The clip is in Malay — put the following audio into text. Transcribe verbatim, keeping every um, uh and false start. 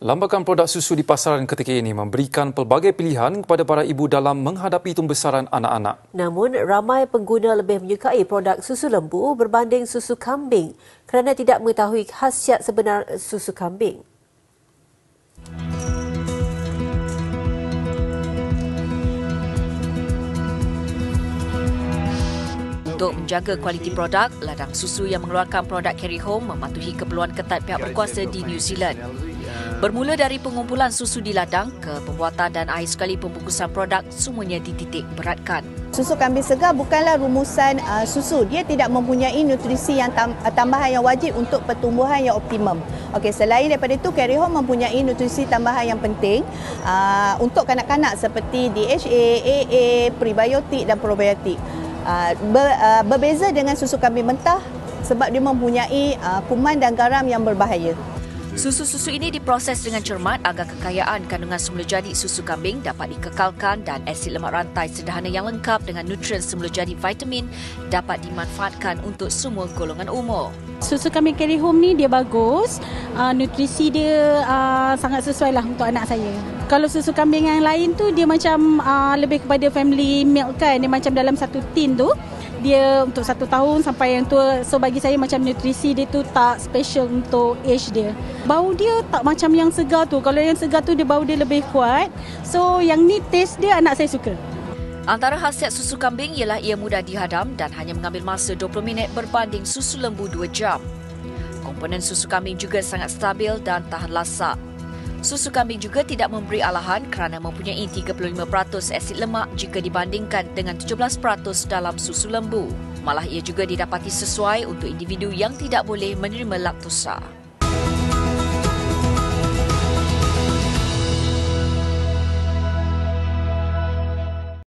Lambakan produk susu di pasaran ketika ini memberikan pelbagai pilihan kepada para ibu dalam menghadapi tumbesaran anak-anak. Namun, ramai pengguna lebih menyukai produk susu lembu berbanding susu kambing kerana tidak mengetahui khasiat sebenar susu kambing. Untuk menjaga kualiti produk, ladang susu yang mengeluarkan produk Carry Home mematuhi keperluan ketat pihak berkuasa di New Zealand. Bermula dari pengumpulan susu di ladang ke pembuatan dan akhir sekali pembungkusan produk, semuanya dititik beratkan. Susu kambing segar bukanlah rumusan uh, susu. Dia tidak mempunyai nutrisi yang tam, tambahan yang wajib untuk pertumbuhan yang optimum. Okey, selain daripada itu, Carry Home mempunyai nutrisi tambahan yang penting uh, untuk kanak-kanak seperti D H A, A A, prebiotik dan probiotik. Uh, ber, uh, berbeza dengan susu kambing mentah sebab dia mempunyai uh, kuman dan garam yang berbahaya. Susu-susu ini diproses dengan cermat agar kekayaan kandungan semula jadi susu kambing dapat dikekalkan dan asid lemak rantai sederhana yang lengkap dengan nutrien semula jadi vitamin dapat dimanfaatkan untuk semua golongan umur. Susu kambing Carry Home ni dia bagus, uh, nutrisi dia uh, sangat sesuai lah untuk anak saya. Kalau susu kambing yang lain tu dia macam uh, lebih kepada family milk kan, dia macam dalam satu tin tu. Dia untuk satu tahun sampai yang tua. So bagi saya macam nutrisi dia tu tak special untuk age dia. Bau dia tak macam yang segar tu. Kalau yang segar tu dia bau dia lebih kuat. So yang ni taste dia anak saya suka. Antara khasiat susu kambing ialah ia mudah dihadam dan hanya mengambil masa dua puluh minit berbanding susu lembu dua jam. Komponen susu kambing juga sangat stabil dan tahan lasak. Susu kambing juga tidak memberi alahan kerana mempunyai tiga puluh lima peratus asid lemak jika dibandingkan dengan tujuh belas peratus dalam susu lembu. Malah ia juga didapati sesuai untuk individu yang tidak boleh menerima laktosa.